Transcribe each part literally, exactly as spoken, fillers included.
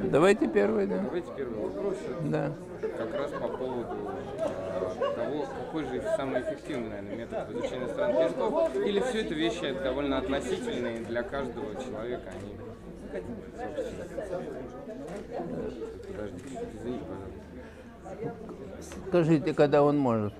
Давайте первый, да. Давайте первый вопрос. Да. Как раз по поводу э, того, какой же самый эффективный, наверное, метод в изучении иностранных языков. Или все это вещи довольно относительные для каждого человека. Они, собственно... Подождите, извините, пожалуйста. Скажите, когда он может?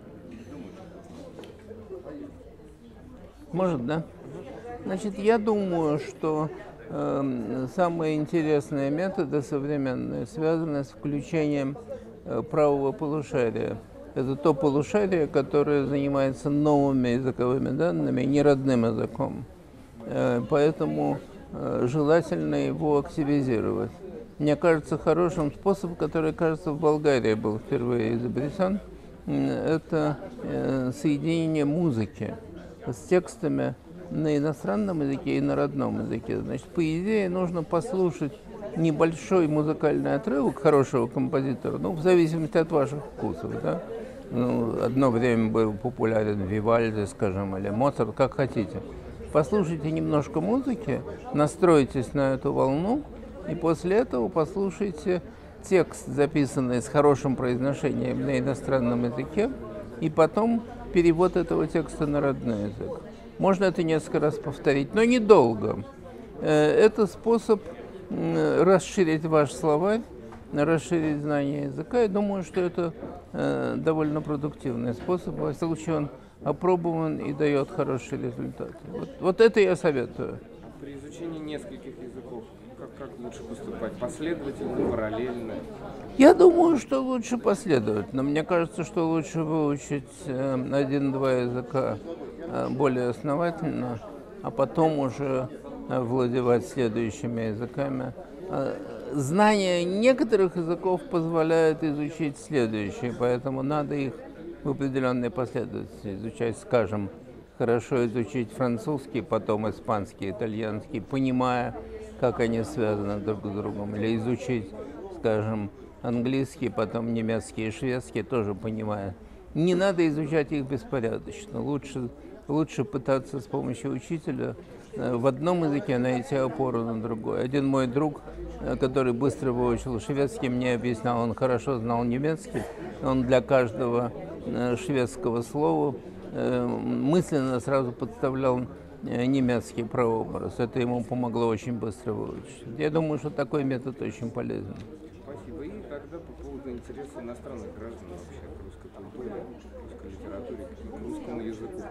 Может, да? Значит, я думаю, что э, самые интересные методы современные связаны с включением э, правого полушария. Это то полушарие, которое занимается новыми языковыми данными, не родным языком. Э, поэтому э, желательно его активизировать. Мне кажется, хорошим способом, который, кажется, в Болгарии был впервые изобретен, э, это э, соединение музыки с текстами на иностранном языке и на родном языке. Значит, по идее, нужно послушать небольшой музыкальный отрывок хорошего композитора, ну, в зависимости от ваших вкусов, да. Ну, одно время был популярен Вивальди, скажем, или Моцарт, как хотите. Послушайте немножко музыки, настройтесь на эту волну, и после этого послушайте текст, записанный с хорошим произношением на иностранном языке, и потом перевод этого текста на родной язык. Можно это несколько раз повторить, но недолго. Это способ расширить ваш словарь, расширить знание языка. Я думаю, что это довольно продуктивный способ. Во всяком случае, он опробован и дает хорошие результаты. Вот, вот это я советую. При изучении нескольких языков как, как лучше поступать? Последовательно, параллельно? Я думаю, что лучше последовательно. Мне кажется, что лучше выучить один-два языка более основательно, а потом уже владевать следующими языками. Знание некоторых языков позволяет изучить следующие, поэтому надо их в определенной последовательности изучать. Скажем, хорошо изучить французский, потом испанский, итальянский, понимая, как они связаны друг с другом. Или изучить, скажем, английский, потом немецкий и шведский, тоже понимая. Не надо изучать их беспорядочно. Лучше, лучше пытаться с помощью учителя в одном языке найти опору на другой. Один мой друг, который быстро выучил шведский, мне объяснял, он хорошо знал немецкий, он для каждого шведского слова мысленно сразу подставлял немецкий прообраз. Это ему помогло очень быстро выучить. Я думаю, что такой метод очень полезен. Спасибо. И тогда по поводу интереса иностранных граждан вообще к русской культуре, русской литературе, к русскому языку.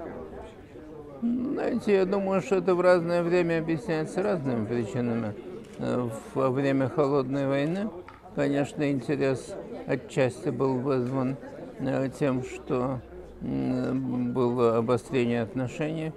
Знаете, я думаю, что это в разное время объясняется разными причинами. Во время Холодной войны, конечно, интерес отчасти был вызван тем, что было обострение отношений,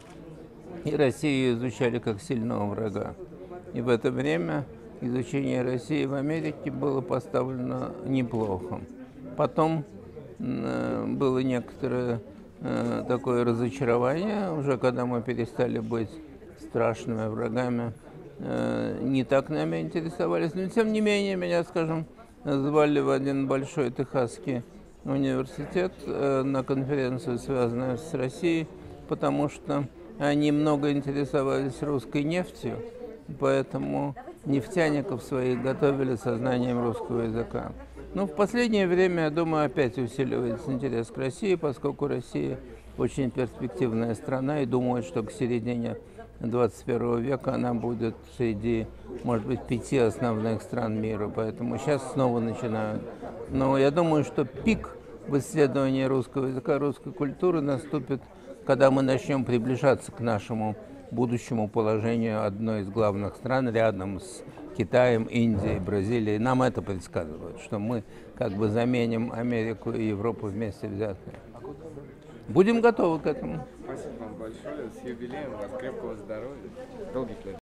и Россию изучали как сильного врага. И в это время изучение России в Америке было поставлено неплохо. Потом было некоторое такое разочарование, уже когда мы перестали быть страшными врагами, не так нами интересовались. Но тем не менее, меня, скажем, звали в один большой техасский университет на конференцию, связанную с Россией, потому что они много интересовались русской нефтью, поэтому нефтяников своих готовили со знанием русского языка. Но в последнее время, я думаю, опять усиливается интерес к России, поскольку Россия очень перспективная страна, и думаю, что к середине двадцать первого века она будет среди, может быть, пяти основных стран мира, поэтому сейчас снова начинают. Но я думаю, что пик в исследовании русского языка, русской культуры наступит, когда мы начнем приближаться к нашему будущему положению одной из главных стран рядом с Китаем, Индией, Бразилией. Нам это предсказывают, что мы как бы заменим Америку и Европу вместе взятые. Будем готовы к этому. Спасибо вам большое. С юбилеем вас, крепкого здоровья, долгих лет.